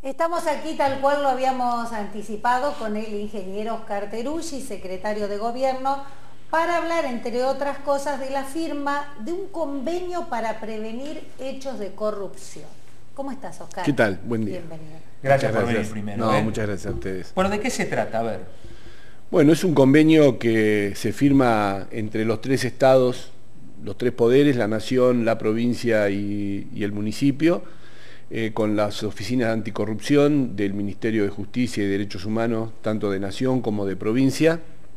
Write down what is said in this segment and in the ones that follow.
Estamos aquí tal cual lo habíamos anticipado con el ingeniero Oscar Teruggi, secretario de Gobierno, para hablar, entre otras cosas, de la firma de un convenio para prevenir hechos de corrupción. ¿Cómo estás, Oscar? ¿Qué tal? Buen día. Bienvenido. Gracias por venir primero. No, muchas gracias a ustedes. Bueno, ¿de qué se trata? A ver. Bueno, es un convenio que se firma entre los tres estados, los tres poderes, la nación, la provincia y el municipio, con las oficinas de anticorrupción del Ministerio de Justicia y Derechos Humanos, tanto de nación como de provincia.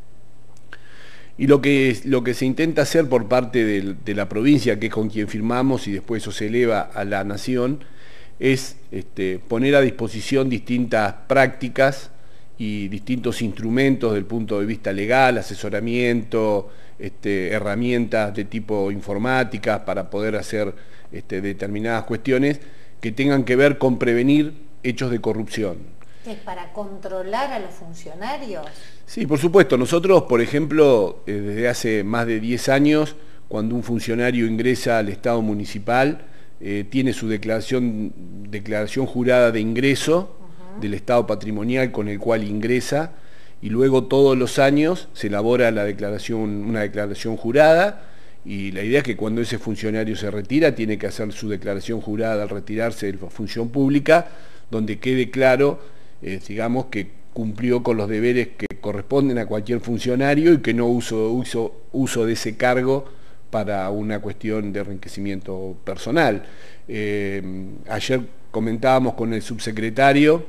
Y lo que se intenta hacer por parte de la provincia, que es con quien firmamos, y después eso se eleva a la nación, es poner a disposición distintas prácticas y distintos instrumentos desde el punto de vista legal, asesoramiento, herramientas de tipo informáticas para poder hacer determinadas cuestiones que tengan que ver con prevenir hechos de corrupción. ¿Es para controlar a los funcionarios? Sí, por supuesto. Nosotros, por ejemplo, desde hace más de 10 años, cuando un funcionario ingresa al Estado municipal, tiene su declaración jurada de ingreso del Estado patrimonial con el cual ingresa, y luego todos los años se elabora una declaración jurada, y la idea es que cuando ese funcionario se retira, tiene que hacer su declaración jurada al retirarse de la función pública, donde quede claro, digamos, que cumplió con los deberes que corresponden a cualquier funcionario y que no hizo uso de ese cargo para una cuestión de enriquecimiento personal. Ayer comentábamos con el subsecretario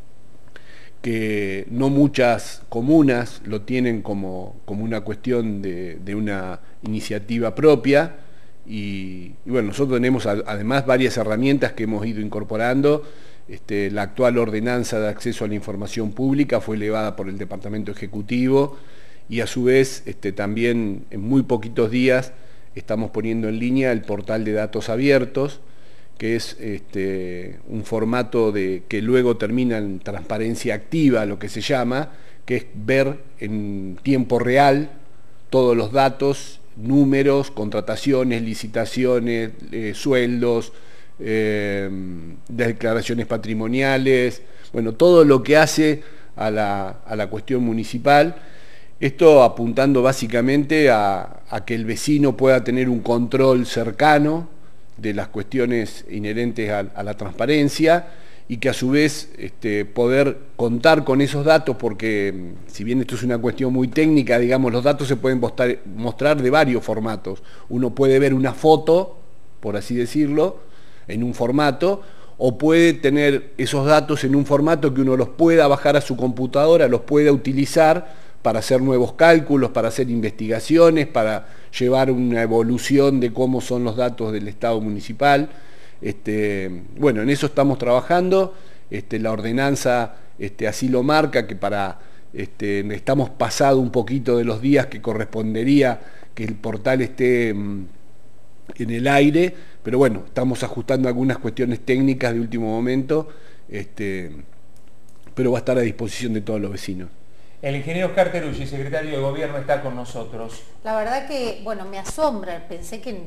que no muchas comunas lo tienen como una cuestión de una iniciativa propia, y bueno, nosotros tenemos además varias herramientas que hemos ido incorporando. La actual ordenanza de acceso a la información pública fue elevada por el Departamento Ejecutivo, y a su vez también en muy poquitos días estamos poniendo en línea el portal de datos abiertos, que es un formato que luego termina en transparencia activa, lo que se llama, que es ver en tiempo real todos los datos, números, contrataciones, licitaciones, sueldos, declaraciones patrimoniales, bueno, todo lo que hace a la cuestión municipal. Esto apuntando básicamente a que el vecino pueda tener un control cercano de las cuestiones inherentes a la transparencia, y que a su vez poder contar con esos datos, porque si bien esto es una cuestión muy técnica, digamos, los datos se pueden mostrar de varios formatos. Uno puede ver una foto, por así decirlo, en un formato, o puede tener esos datos en un formato que uno los pueda bajar a su computadora, los pueda utilizar para hacer nuevos cálculos, para hacer investigaciones, para llevar una evolución de cómo son los datos del Estado municipal. Bueno, en eso estamos trabajando. La ordenanza así lo marca, que estamos pasado un poquito de los días que correspondería que el portal esté en el aire, pero bueno, estamos ajustando algunas cuestiones técnicas de último momento, pero va a estar a disposición de todos los vecinos. El ingeniero Oscar Teruggi, secretario de Gobierno, está con nosotros. La verdad que, bueno, me asombra. Pensé que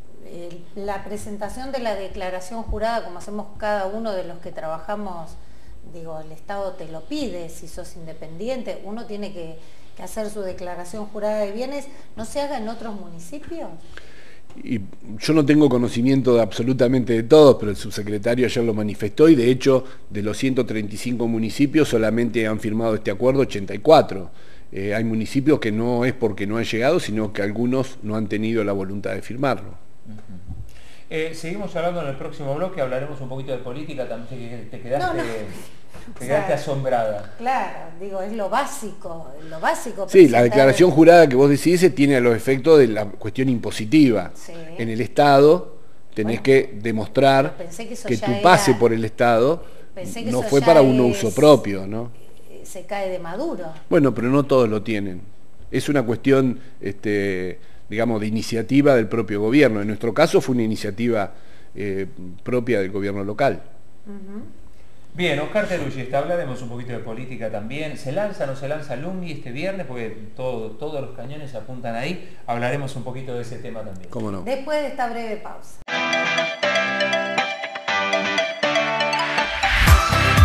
la presentación de la declaración jurada, como hacemos cada uno de los que trabajamos, digo, el Estado te lo pide, si sos independiente, uno tiene que hacer su declaración jurada de bienes. ¿No se haga en otros municipios? Y yo no tengo conocimiento de absolutamente de todos, pero el subsecretario ayer lo manifestó, y de hecho de los 135 municipios solamente han firmado este acuerdo 84. Hay municipios que no es porque no han llegado, sino que algunos no han tenido la voluntad de firmarlo. Seguimos hablando en el próximo bloque, hablaremos un poquito de política, también te quedaste... No. Te quedaste asombrada. Claro, digo, es lo básico. Sí, la declaración jurada que vos decís tiene los efectos de la cuestión impositiva. Sí. En el Estado tenés que demostrar que tu pase por el Estado no fue para un uso propio, ¿no? Se cae de Maduro. Bueno, pero no todos lo tienen. Es una cuestión, digamos, de iniciativa del propio gobierno. En nuestro caso fue una iniciativa propia del gobierno local. Bien, Oscar Teruggi, hablaremos un poquito de política también. ¿Se lanza o no se lanza Lunghi este viernes? Porque todos los cañones apuntan ahí. Hablaremos un poquito de ese tema también. ¿Cómo no? Después de esta breve pausa.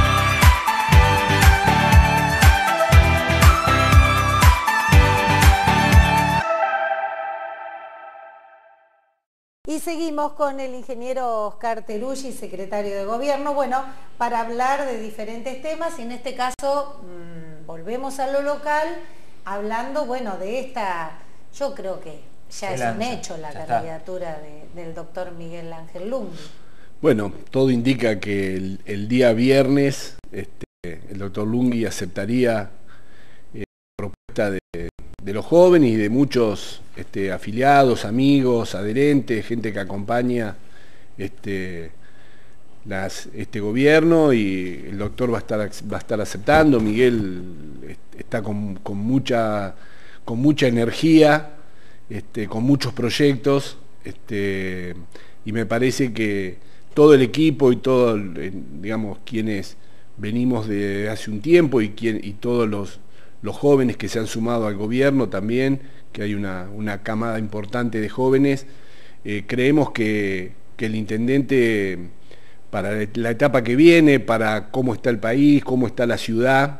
seguimos con el ingeniero Oscar Teruggi, secretario de Gobierno, bueno, para hablar de diferentes temas y en este caso volvemos a lo local, hablando, bueno, de esta, yo creo que ya es un hecho la candidatura del doctor Miguel Ángel Lungui. Bueno, todo indica que el día viernes el doctor Lungui aceptaría la propuesta de los jóvenes y de muchos afiliados, amigos, adherentes, gente que acompaña este gobierno, y el doctor va a estar aceptando. Miguel está con mucha energía, con muchos proyectos, y me parece que todo el equipo y todos, digamos, quienes venimos de hace un tiempo y todos los jóvenes que se han sumado al gobierno también, que hay una camada importante de jóvenes, creemos que el intendente, para la etapa que viene, para cómo está el país, cómo está la ciudad,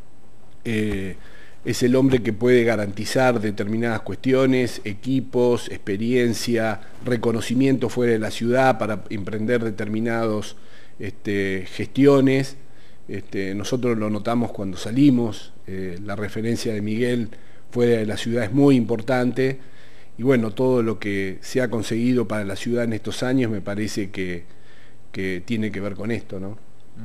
es el hombre que puede garantizar determinadas cuestiones, equipos, experiencia, reconocimiento fuera de la ciudad para emprender determinadas gestiones. Nosotros lo notamos cuando salimos, la referencia de Miguel fuera de la ciudad es muy importante, y bueno, todo lo que se ha conseguido para la ciudad en estos años me parece que tiene que ver con esto, ¿no?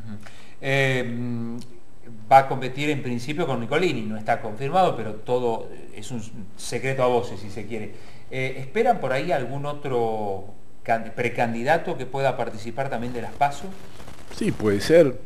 Va a competir en principio con Nicolini, no está confirmado, pero todo es un secreto a voces, si se quiere. ¿Esperan por ahí algún otro precandidato que pueda participar también de las PASO? Sí, puede ser.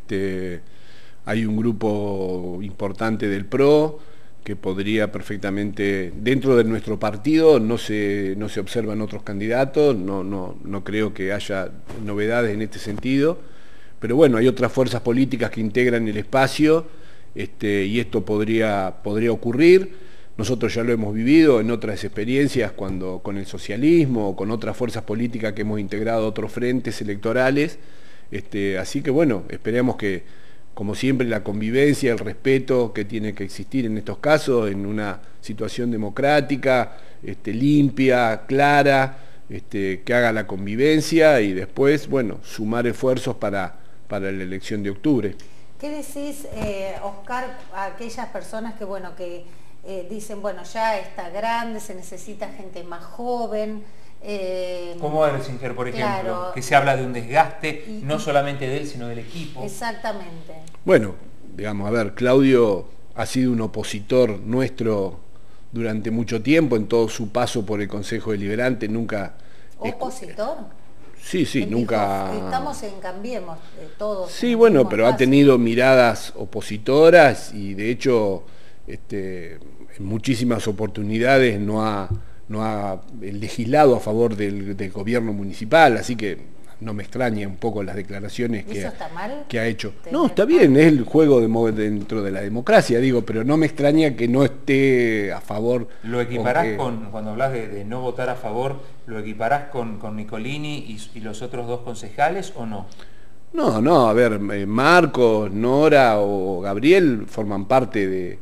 Hay un grupo importante del PRO que podría perfectamente, dentro de nuestro partido no se observan otros candidatos, no creo que haya novedades en este sentido, pero bueno, hay otras fuerzas políticas que integran el espacio, y esto podría ocurrir. Nosotros ya lo hemos vivido en otras experiencias, cuando con el socialismo o con otras fuerzas políticas que hemos integrado otros frentes electorales. Así que bueno, esperemos que, como siempre, la convivencia, el respeto que tiene que existir en estos casos, en una situación democrática, limpia, clara, que haga la convivencia, y después, bueno, sumar esfuerzos para la elección de octubre. ¿Qué decís, Oscar, a aquellas personas que, bueno, que dicen, bueno, ya está grande, se necesita gente más joven? Como Erzinger, por ejemplo, claro, que se habla de un desgaste, no solamente de él, sino del equipo. Exactamente. Bueno, digamos, a ver, Claudio ha sido un opositor nuestro durante mucho tiempo, en todo su paso por el Consejo Deliberante, nunca... ¿Opositor? Sí, él nunca... Dijo, estamos en Cambiemos, todos. Sí, bueno, pero ha tenido miradas opositoras, y de hecho, en muchísimas oportunidades no ha legislado a favor del gobierno municipal, así que no me extraña un poco las declaraciones que ha hecho. No, está bien, es el juego dentro de la democracia, digo, pero no me extraña que no esté a favor. ¿Lo equiparás cuando hablas de no votar a favor, lo equiparás con Nicolini y los otros dos concejales o no? No, a ver, Marcos, Nora o Gabriel forman parte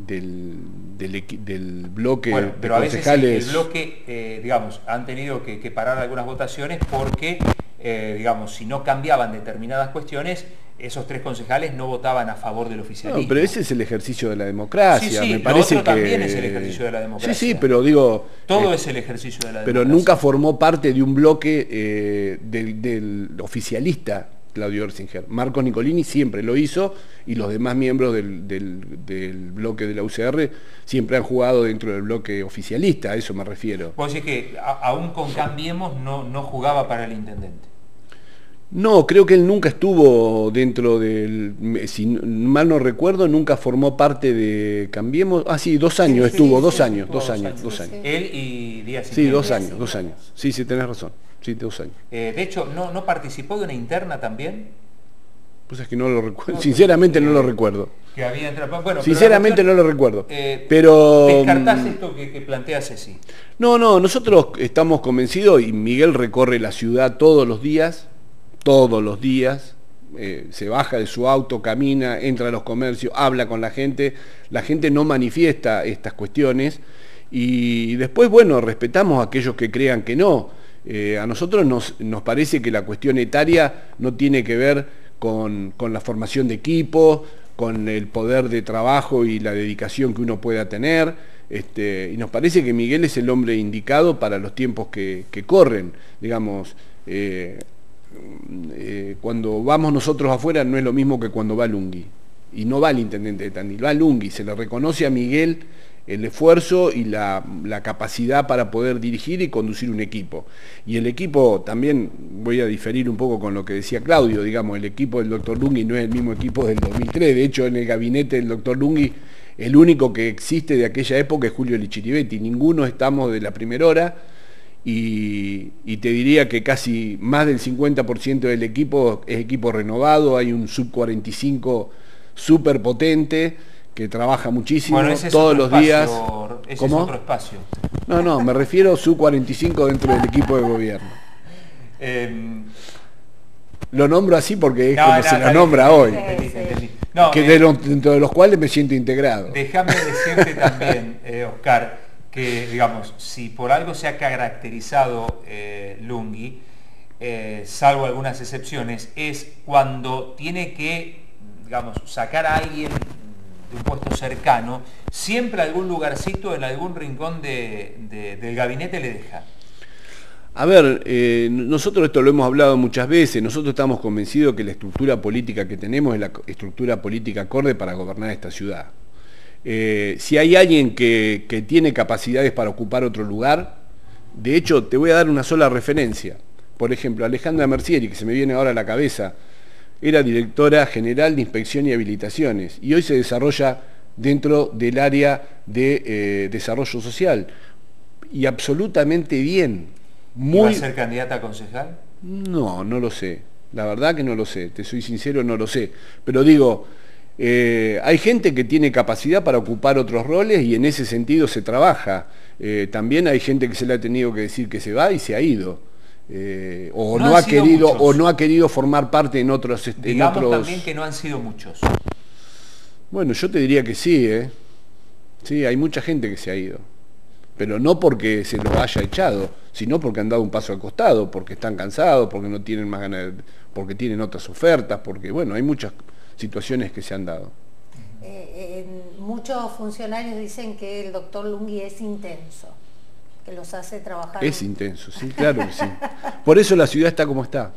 del bloque, bueno, pero de a concejales. Veces el bloque, digamos, han tenido que parar algunas votaciones porque, digamos, si no cambiaban determinadas cuestiones, esos tres concejales no votaban a favor del oficialismo. No, pero ese es el ejercicio de la democracia. Sí, me parece lo otro también es el ejercicio de la democracia. Sí, pero digo... Todo es el ejercicio de la democracia. Pero nunca formó parte de un bloque del oficialista, Claudio Erzinger. Marcos Nicolini siempre lo hizo, y los demás miembros del bloque de la UCR siempre han jugado dentro del bloque oficialista, a eso me refiero. Vos decís que aún con Cambiemos no jugaba para el intendente. No, creo que él nunca estuvo dentro si mal no recuerdo, nunca formó parte de Cambiemos. Ah, sí, 2 años estuvo, 2 años. Él y Díaz. Sí, 2 años. Sí, tenés razón. Sí, 2 años. De hecho, ¿no participó de una interna también? Pues es que no lo recuerdo. Sinceramente no lo recuerdo. Que había entrado. Bueno, sinceramente no lo recuerdo. Pero ¿descartás esto que plantea Ceci? No, nosotros estamos convencidos, y Miguel recorre la ciudad todos los días, se baja de su auto, camina, entra a los comercios, habla con la gente no manifiesta estas cuestiones, y después, bueno, respetamos a aquellos que crean que no. A nosotros nos parece que la cuestión etaria no tiene que ver con la formación de equipo, con el poder de trabajo y la dedicación que uno pueda tener, y nos parece que Miguel es el hombre indicado para los tiempos que corren. Digamos, cuando vamos nosotros afuera no es lo mismo que cuando va Lungui, y no va el intendente de Tandil, va Lungui. Se le reconoce a Miguel el esfuerzo y la capacidad para poder dirigir y conducir un equipo. Y el equipo, también voy a diferir un poco con lo que decía Claudio, digamos, el equipo del doctor Lungui no es el mismo equipo del 2003, de hecho en el gabinete del doctor Lungui el único que existe de aquella época es Julio Lichiribetti, ninguno estamos de la primera hora, y te diría que casi más del 50% del equipo es equipo renovado, hay un sub-45 súper potente, que trabaja muchísimo, bueno, todos los días. Ese es otro espacio. No, me refiero a Sub-45 dentro del equipo de gobierno. Lo nombro así porque es como se lo nombra hoy. Entendí. Dentro de los cuales me siento integrado. Déjame decirte también, Oscar, que digamos, si por algo se ha caracterizado Lungui, salvo algunas excepciones, es cuando tiene que, digamos, sacar a alguien de un puesto cercano, siempre algún lugarcito en algún rincón del gabinete le deja. A ver, nosotros esto lo hemos hablado muchas veces, nosotros estamos convencidos que la estructura política que tenemos es la estructura política acorde para gobernar esta ciudad. Si hay alguien que tiene capacidades para ocupar otro lugar, de hecho te voy a dar una sola referencia. Por ejemplo, Alejandra Mercieri, que se me viene ahora a la cabeza, era directora general de Inspección y Habilitaciones y hoy se desarrolla dentro del área de desarrollo social y absolutamente bien. ¿Va a ser candidata a concejal? No lo sé, la verdad que no lo sé, te soy sincero, no lo sé, pero digo, hay gente que tiene capacidad para ocupar otros roles y en ese sentido se trabaja. También hay gente que se le ha tenido que decir que se va y se ha ido. O no ha querido formar parte en otros. Digamos también que no han sido muchos. Bueno, yo te diría que sí, sí, hay mucha gente que se ha ido, pero no porque se lo haya echado, sino porque han dado un paso al costado, porque están cansados, porque no tienen más ganas, porque tienen otras ofertas, porque bueno, hay muchas situaciones que se han dado. Muchos funcionarios dicen que el doctor Lungui es intenso, que los hace trabajar. Es intenso, sí, claro que sí. Por eso la ciudad está como está.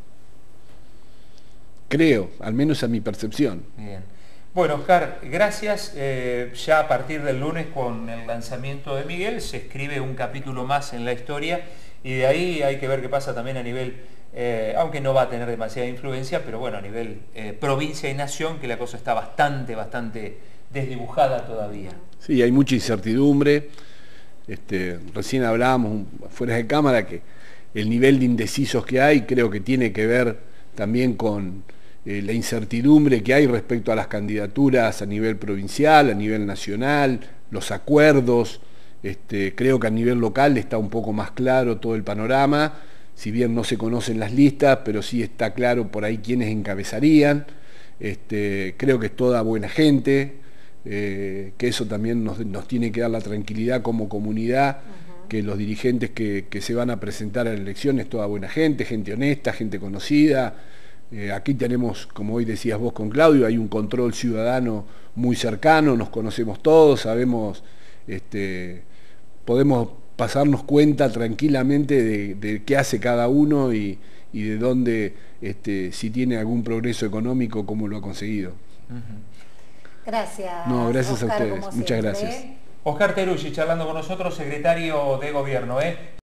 Creo, al menos a mi percepción. Bien. Bueno, Oscar, gracias. Ya a partir del lunes, con el lanzamiento de Miguel, se escribe un capítulo más en la historia y de ahí hay que ver qué pasa también a nivel, aunque no va a tener demasiada influencia, pero bueno, a nivel provincia y nación, que la cosa está bastante desdibujada todavía. Sí, hay mucha incertidumbre. Recién hablábamos fuera de cámara que el nivel de indecisos que hay creo que tiene que ver también con la incertidumbre que hay respecto a las candidaturas a nivel provincial, a nivel nacional, los acuerdos. Creo que a nivel local está un poco más claro todo el panorama, si bien no se conocen las listas, pero sí está claro por ahí quiénes encabezarían. Creo que es toda buena gente. Que eso también nos tiene que dar la tranquilidad como comunidad, que los dirigentes que se van a presentar a la elección es toda buena gente, gente honesta, gente conocida. Aquí tenemos, como hoy decías vos con Claudio, hay un control ciudadano muy cercano, nos conocemos todos, sabemos, podemos pasarnos cuenta tranquilamente de qué hace cada uno y de dónde, si tiene algún progreso económico, cómo lo ha conseguido. Gracias. No, gracias Oscar, a ustedes. Muchas gracias. Oscar Teruggi charlando con nosotros, secretario de Gobierno.